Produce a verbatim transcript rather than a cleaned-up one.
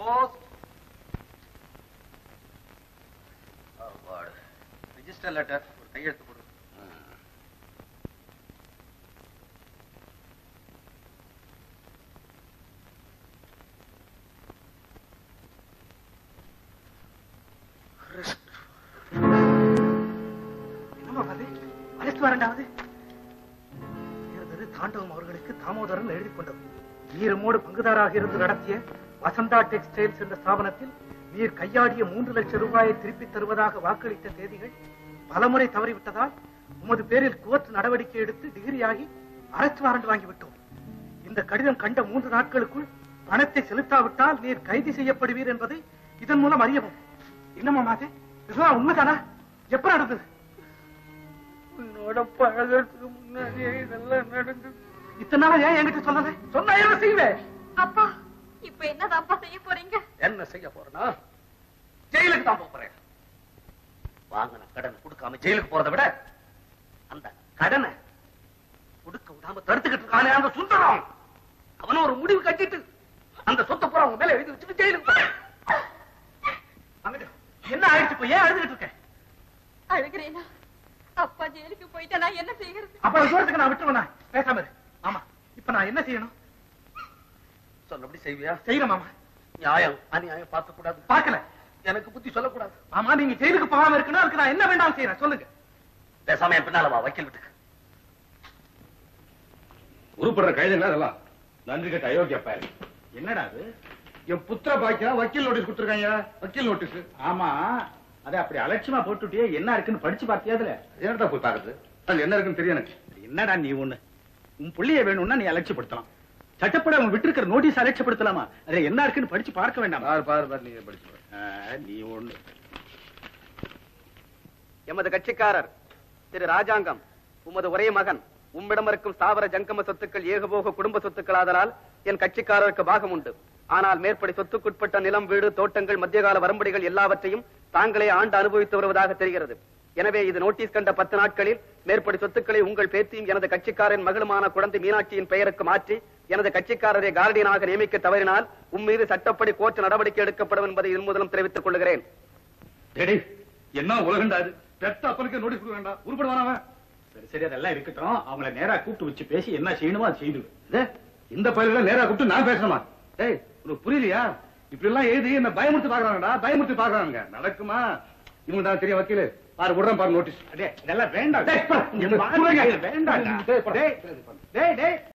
Post. Register letter. ஒரு கையெழுத்து போடு. என்னமா அது? அழைத்து வரண்டாவது தாண்டவம் அவர்களுக்கு தாமோதரன் எழுதி கொண்டது. நீரமோடு பங்குதாராக இருந்து நடத்திய வசந்தா டெக்ஸ்டைல்ஸ் என்ற ஸ்தாபனத்தில் நீர் கையாடிய மூன்று லட்சம் ரூபாயை திருப்பித் தருவதாக வாக்களித்த தேதிகள் பலமுறை தவறிவிட்டதால் உமது பேரில் கோர்ட் நடவடிக்கை எடுத்து டிகிரியாகி அரெஸ்ட் வாரண்ட் வாங்கிவிட்டோம். இந்த கடிதம் கண்ட மூன்று நாட்களுக்குள் பணத்தை செலுத்தாவிட்டால் நீர் கைது செய்யப்படுவீர் என்பதை இதன் மூலம் அறியவும். என்னமா மாதே, இதுதான் உண்மைதானா? எப்ப நடந்தது? உன்னோட பழகிறதுக்கு முன்னாடியே இதெல்லாம் நடந்தது. இத்தனை நாளா ஏன் என்கிட்ட சொல்லல? சொன்னா என்ன செய்வேன்? அப்பா, இப்ப என்னதான் அப்பா செய்ய போறீங்க? என்ன செய்ய போறேன்னா ஜெயிலுக்கு தான் போறேன். வாங்கின கடன் கொடுக்காம ஜெயிலுக்கு போறதை விட அந்த கடனை கொடுக்க விடாம தடுத்துக்கிட்டு இருக்கானே அந்த சுந்தரம், அவனும் ஒரு முடிவு கட்டிட்டு அந்த சொத்தை பூரா அவங்க மேல எழுதி வச்சுட்டு ஜெயிலுக்கு போறேன். என்ன ஆயிடுச்சு? ஏன் அழுதுகிட்டு இருக்க? அழுகிறேனா? அப்பா ஜெயிலுக்கு போயிட்டா நான் என்ன செய்யறது? அப்புறம் தூரத்துக்கு நான் விட்டுருவேனா? பேசாம இரு. ஆமா, இப்ப நான் என்ன செய்யணும்? சொன்னபடி செய்வியா? செய்யணும் மாமா. நியாயம் அநியாயம் பார்க்க கூடாது. பார்க்கல. எனக்கு புத்தி சொல்லக்கூடாது. ஆமா, நீங்க ஜெயிலுக்கு போகாம இருக்கணும். அதுக்கு நான் என்ன வேண்டாம் செய்யறேன் சொல்லுங்க. பேசாம என் பின்னால வா, வக்கீல் வீட்டுக்கு. உருப்படுற கைது அதெல்லாம் நன்றி கட்ட அயோக்கிய பாரு. என்னடா அது? என் புத்திர பாக்கியா வக்கீல் நோட்டீஸ் கொடுத்துருக்காங்க. வக்கீல் நோட்டீஸ். ஆமா, அதை அப்படி அலட்சியமா போட்டுட்டியே. என்ன இருக்குன்னு படிச்சு பார்த்தியா? அதுல என்னடா போய் பாக்குறது? அது என்ன இருக்குன்னு தெரியும் எனக்கு. என்னடா நீ ஒண்ணு உன் புள்ளிய வேணும்னா நீ அலட்சியப்படுத்தலாம். சட்டப்பட அவன் விட்டுருக்கிற நோட்டீஸ் அலட்சியப்படுத்தலாமா? அதுல என்ன இருக்குன்னு படிச்சு பார்க்க வேண்டாம். பாரு பாரு பாரு, நீங்க படிச்சு நீ ஒண்ணு. எமது கட்சிக்காரர் திரு ராஜாங்கம் உமது ஒரே மகன் உம்மிடம் இருக்கும் ஸ்தாவர ஜங்கம சொத்துக்கள் ஏகபோக குடும்ப சொத்துக்கள் ஆதலால் என் கட்சிக்காரருக்கு பாகம் உண்டு. ஆனால் மேற்படி சொத்துக்குட்பட்ட நிலம், வீடு, தோட்டங்கள், மத்தியகால வரம்படிகள் எல்லாவற்றையும் தாங்களே ஆண்டு அனுபவித்து வருவதாக தெரிகிறது. எனவே இது நோட்டீஸ் கண்ட பத்து நாட்களில் மேற்படி சொத்துக்களை உங்கள் பேத்தியும் எனது கட்சிக்காரன் மகளுமான குழந்தை மீனாட்சியின் பெயருக்கு மாற்றி எனது கட்சிக்காரரை கார்டியனாக நியமிக்க தவறினால் உம் மீது சட்டப்படி கோர்ட் நடவடிக்கை எடுக்கப்படும் என்பதை இதன் மூலம் தெரிவித்துக் கொள்கிறேன். என்ன உலகண்டாது? பெத்த அப்பனுக்கு நோட்டீஸ் கொடுக்க வேண்டாம். உருப்படுவானவன். சரி சரி, அதெல்லாம் இருக்கட்டும். அவங்கள நேரா கூப்பிட்டு வச்சு பேசி என்ன செய்யணுமோ அது செய்து. இந்த பயில நேரா கூப்பிட்டு நான் பேசணுமா? ஏய், உனக்கு புரியலையா? இப்படி எல்லாம் எழுதி என்ன பயமுறுத்தி பாக்குறாங்கடா. பயமுறுத்தி பாக்குறாங்க. நடக்குமா? இவங்க தான் தெரியும் வக்கீலு. பாரு விடுறேன் பாரு நோட்டீஸ். இதெல்லாம் வேண்டாம். வேண்டாம்.